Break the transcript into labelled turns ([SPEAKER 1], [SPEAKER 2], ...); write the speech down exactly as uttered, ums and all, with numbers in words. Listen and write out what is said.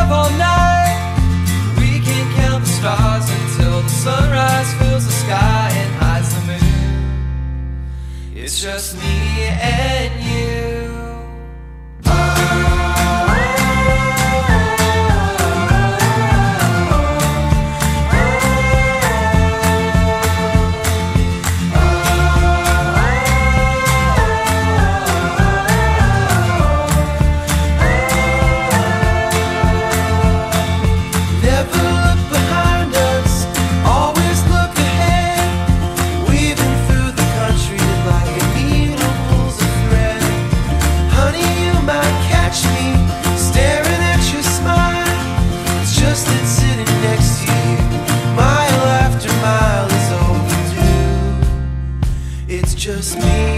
[SPEAKER 1] up all night. We can count the stars until the sunrise fills the sky and hides the moon. It's just me and you. Just me.